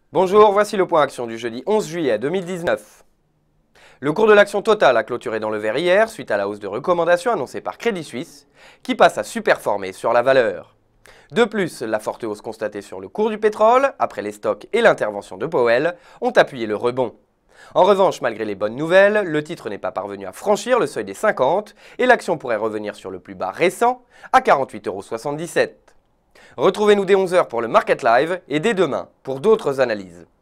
Bonjour, voici le point action du jeudi 11 juillet 2019. Le cours de l'action Total a clôturé dans le vert hier suite à la hausse de recommandations annoncée par Crédit Suisse qui passe à superformer sur la valeur. De plus, la forte hausse constatée sur le cours du pétrole, après les stocks et l'intervention de Powell, ont appuyé le rebond. En revanche, malgré les bonnes nouvelles, le titre n'est pas parvenu à franchir le seuil des 50 et l'action pourrait revenir sur le plus bas récent à 48,77 €. Retrouvez-nous dès 11 h pour le Market Live et dès demain pour d'autres analyses.